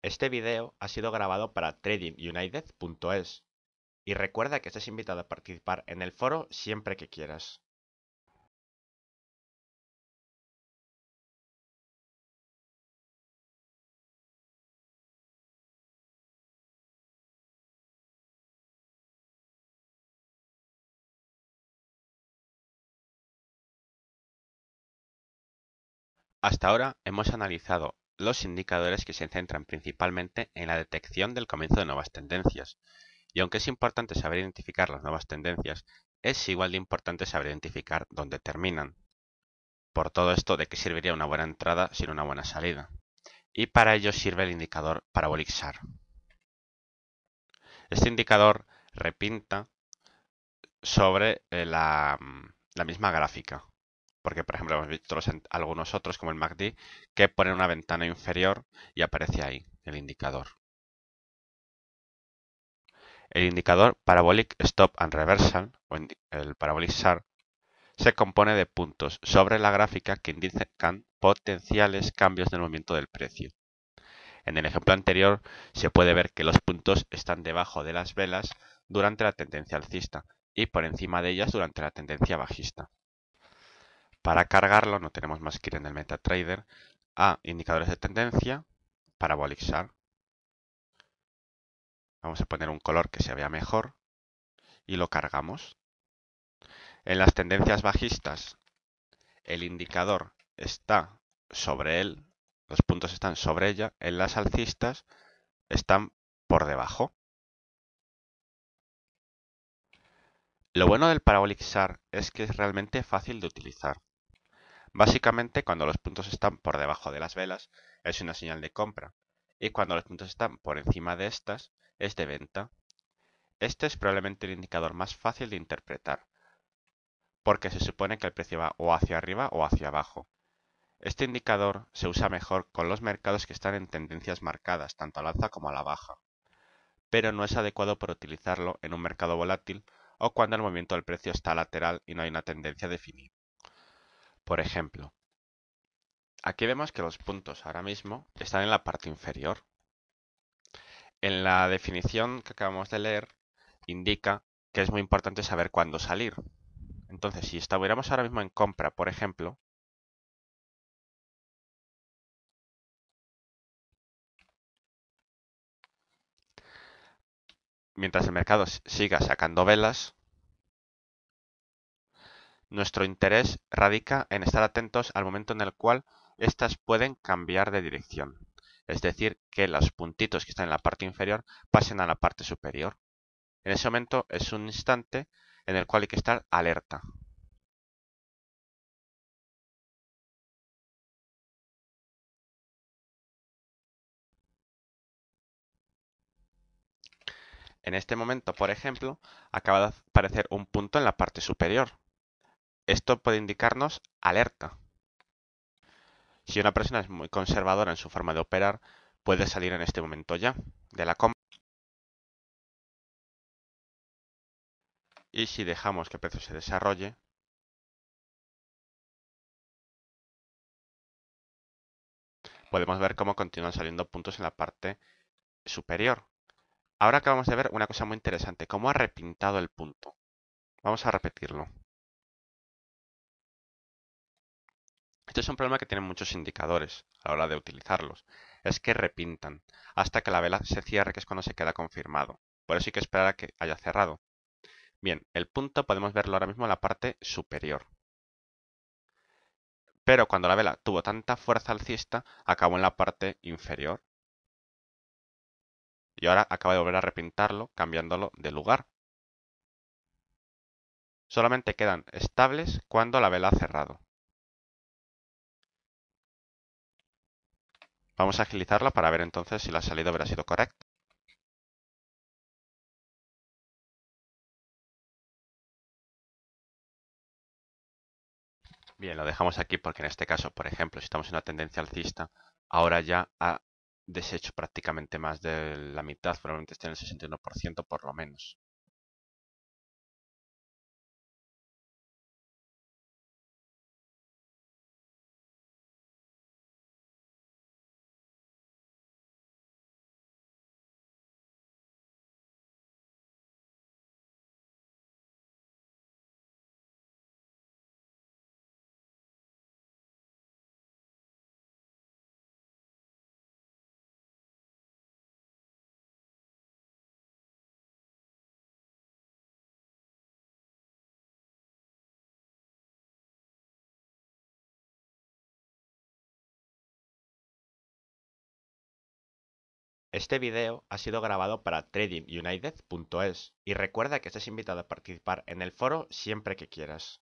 Este video ha sido grabado para tradingunited.es y recuerda que estás invitado a participar en el foro siempre que quieras. Hasta ahora hemos analizado los indicadores que se centran principalmente en la detección del comienzo de nuevas tendencias. Y aunque es importante saber identificar las nuevas tendencias, es igual de importante saber identificar dónde terminan. Por todo esto, ¿de qué serviría una buena entrada sin una buena salida? Y para ello sirve el indicador Parabolic SAR. Este indicador repinta sobre la misma gráfica. Porque, por ejemplo, hemos visto algunos otros, como el MACD, que ponen una ventana inferior y aparece ahí el indicador. El indicador Parabolic Stop and Reversal, o el Parabolic SAR, se compone de puntos sobre la gráfica que indican potenciales cambios del movimiento del precio. En el ejemplo anterior se puede ver que los puntos están debajo de las velas durante la tendencia alcista y por encima de ellas durante la tendencia bajista. Para cargarlo no tenemos más que ir en el MetaTrader a indicadores de tendencia, Parabolic SAR. Vamos a poner un color que se vea mejor y lo cargamos. En las tendencias bajistas el indicador está sobre él, los puntos están sobre ella, en las alcistas están por debajo. Lo bueno del Parabolic SAR es que es realmente fácil de utilizar. Básicamente, cuando los puntos están por debajo de las velas, es una señal de compra, y cuando los puntos están por encima de estas, es de venta. Este es probablemente el indicador más fácil de interpretar, porque se supone que el precio va o hacia arriba o hacia abajo. Este indicador se usa mejor con los mercados que están en tendencias marcadas, tanto al alza como a la baja, pero no es adecuado para utilizarlo en un mercado volátil o cuando el movimiento del precio está lateral y no hay una tendencia definida. Por ejemplo, aquí vemos que los puntos ahora mismo están en la parte inferior. En la definición que acabamos de leer indica que es muy importante saber cuándo salir. Entonces, si estuviéramos ahora mismo en compra, por ejemplo, mientras el mercado siga sacando velas, nuestro interés radica en estar atentos al momento en el cual éstas pueden cambiar de dirección. Es decir, que los puntitos que están en la parte inferior pasen a la parte superior. En ese momento es un instante en el cual hay que estar alerta. En este momento, por ejemplo, acaba de aparecer un punto en la parte superior. Esto puede indicarnos alerta. Si una persona es muy conservadora en su forma de operar, puede salir en este momento ya de la compra. Y si dejamos que el precio se desarrolle, podemos ver cómo continúan saliendo puntos en la parte superior. Ahora acabamos de ver una cosa muy interesante, cómo ha repintado el punto. Vamos a repetirlo. Este es un problema que tienen muchos indicadores a la hora de utilizarlos. Es que repintan hasta que la vela se cierre, que es cuando se queda confirmado. Por eso hay que esperar a que haya cerrado. Bien, el punto podemos verlo ahora mismo en la parte superior. Pero cuando la vela tuvo tanta fuerza alcista, acabó en la parte inferior. Y ahora acaba de volver a repintarlo, cambiándolo de lugar. Solamente quedan estables cuando la vela ha cerrado. Vamos a agilizarla para ver entonces si la salida hubiera sido correcta. Bien, lo dejamos aquí porque en este caso, por ejemplo, si estamos en una tendencia alcista, ahora ya ha deshecho prácticamente más de la mitad, probablemente esté en el 61% por lo menos. Este video ha sido grabado para tradingunited.es y recuerda que estás invitado a participar en el foro siempre que quieras.